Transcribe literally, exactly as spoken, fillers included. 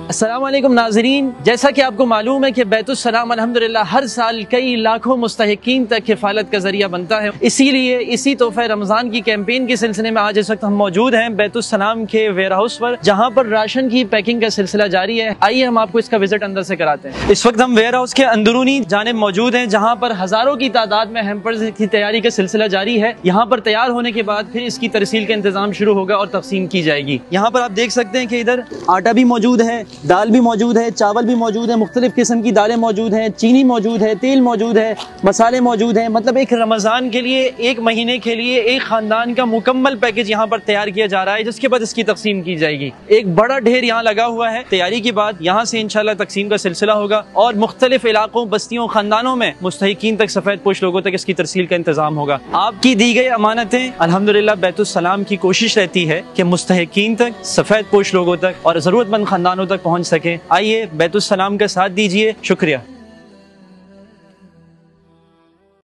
السلام علیکم ناظرین، جیسا کہ آپ کو معلوم ہے کہ بیت السلام الحمدللہ ہر سال کئی لاکھوں مستحقین تک کفالت کا ذریعہ بنتا ہے، اسی لیے اسی تحفہ رمضان کی کیمپین کے سلسلے میں آج اس وقت ہم موجود ہیں بیت السلام کے ویئر ہاؤس پر، جہاں پر راشن کی پیکنگ کا سلسلہ جاری ہے۔ آئیے ہم آپ کو اس کا وزٹ اندر سے کراتے ہیں۔ اس وقت ہم ویئر ہاؤس کے اندرونی جانب موجود ہیں، جہاں پر ہزاروں کی تعداد میں ہیمپرز کی تیاری کا سلسلہ جاری ہے۔ یہاں پر تیار ہونے کے بعد پھر اس کی ترسیل کا انتظام شروع ہوگا اور تقسیم کی جائے گی۔ یہاں پر آپ دیکھ سکتے ہیں کہ ادھر آٹا بھی موجود ہے، دال بھی موجود ہے، چاول بھی موجود ہے، مختلف قسم کی دالیں موجود ہیں، چینی موجود ہے، تیل موجود ہے، مسالے موجود ہیں۔ مطلب ایک رمضان کے لیے، ایک مہینے کے لیے ایک خاندان کا مکمل پیکج یہاں پر تیار کیا جا رہا ہے، جس کے بعد اس کی تقسیم کی جائے گی۔ ایک بڑا ڈھیر یہاں لگا ہوا ہے۔ تیاری کے بعد یہاں سے انشاءاللہ تقسیم کا سلسلہ ہوگا اور مختلف علاقوں، بستیوں، خاندانوں میں مستحقین تک، سفید پوش لوگوں تک اس کی ترسیل کا انتظام ہوگا۔ آپ کی دی گئی امانتیں الحمدللہ بیت السلام کی کوشش رہتی ہے کہ مستحقین تک، سفید پوش لوگوں تک اور ضرورت مند خاندانوں تک پہنچ سکے۔ آئیے بیت السلام کا ساتھ دیجیے۔ شکریہ۔